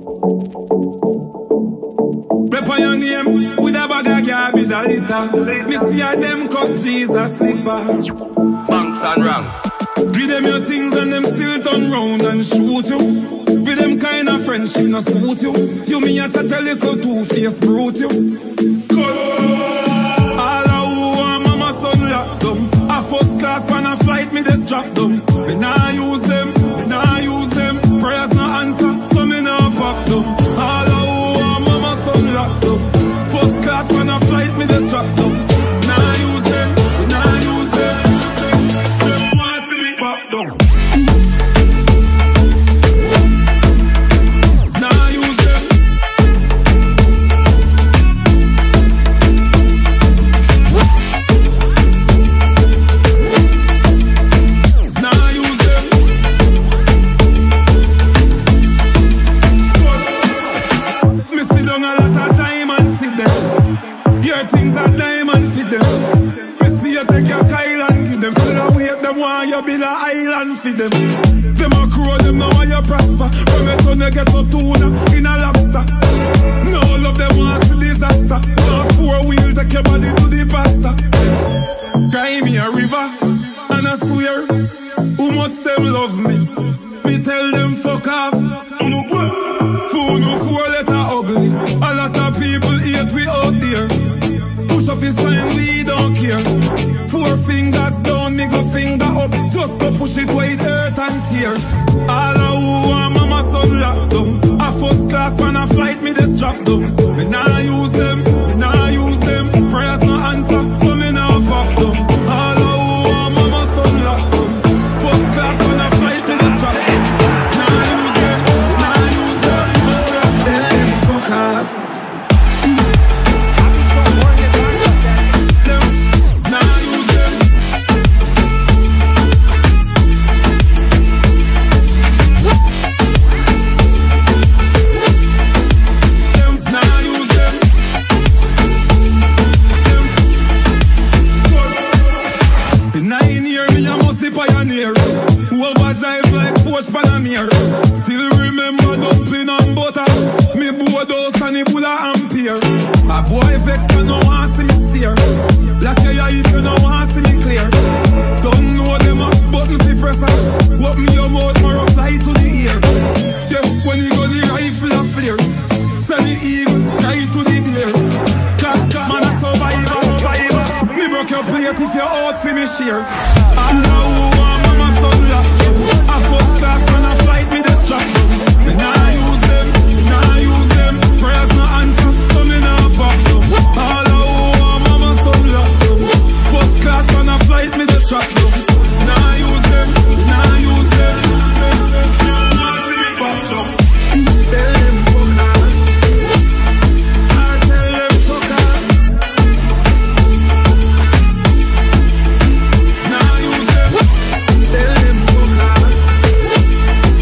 Rep on your name with a bag of garbage a liter. Me see a them cut Jesus slippers. Banks and ranks. Give them your things and them still turn round and shoot you. With them kind of friendship no suit you. You me a chat a little two-faced brute you. All of who are mama son lock them. A first class when a flight me they strap them. Me nah use them, me nah use them. Prayers no answer, so me nah pop them. All of who are mama son lock them. First class when a flight me they strap them. Nah use them, me nah use them. Them want see me pop them. Them a crow, them know how you prosper. From a ton you get a tuna in a lobster. No love them want to disaster. No four-wheel take your body to the pasta. Cry me a river, and I swear who much them love me. Me tell them fuck off. Fool no four-letter ugly. A lot of people hate we out there. Push up his sign, we don't care. Four fingers down, middle finger up. Just go push it wide, earth and tear. All of who are mama son lock them. A first class when a flight me they strap them. Me nah use them, me nah use them. Prayers no answer, so me nah pop them. All of who are mama son lock them. First class when a flight me they strap them. Nah use them, nah use them. Them fuck off. Still remember dumpling and butter. Me board house and it full of ampere. My boy vex you no want see me steer. Black your eye if you no want see me clear. Don't know them up, button see presser. Open your mouth, more fly to the ear. Yeah, when you go the rifle a flare. Send the eagle, try to the deer. Clap, man a survivor. Me broke your plate if you're out for me share. I know who are mama son lock them. A first class when I flight me they strap them. Me nah use them, me nah use them. Prayers no answer, so me nah pop them. All of who are mama son lock them. First class when I flight me they strap them. Nah use them, nah use them. Nah see me pop them. Tell them fuck off. I tell them fuck off. Nah use them. Tell them fuck off.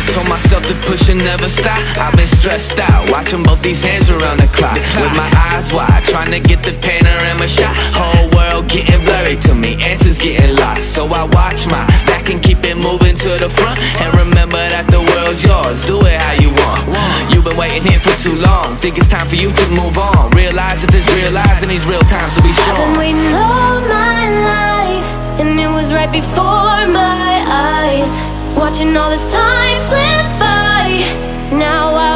Told myself to push and never stop. I've been stressed out, watching both these hands around the clock. With my eyes wide, trying to get the panorama shot. Whole world getting blurry to me, answers getting lost. So I watch my back and keep it moving to the front. And remember that the world's yours, do it how you want. You've been waiting here for too long, think it's time for you to move on. Realize that there's real lies in these real times to be strong. I've been waiting all my life, and it was right before my eyes, watching all this time slip by. Now I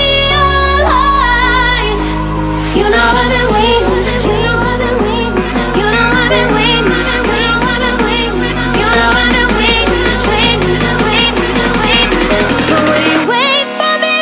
realize, you know I've been waiting, you know I've been waiting, you know I've been waiting, you know I've been waiting, you know I've been waiting, waiting. But will you wait for me?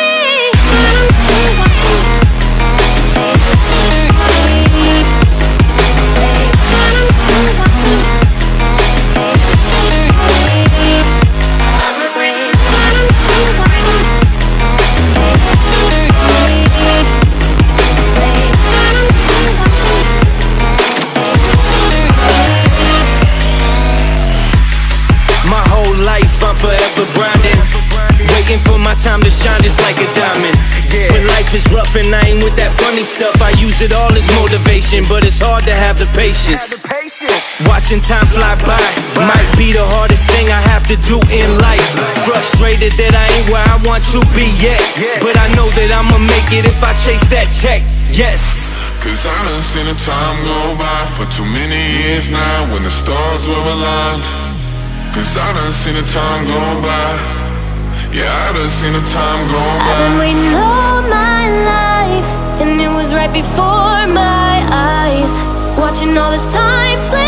I'm forever grinding, waiting for my time to shine just like a diamond. When life is rough and I ain't with that funny stuff, I use it all as motivation, but it's hard to have the patience. Watching time fly by might be the hardest thing I have to do in life. Frustrated that I ain't where I want to be yet, but I know that I'ma make it if I chase that check, yes. Cause I done seen the time go by for too many years now, when the stars were aligned. Cause I done seen the time go by. Yeah, I done seen the time go by. I've been waiting all my life, and it was right before my eyes, watching all this time slip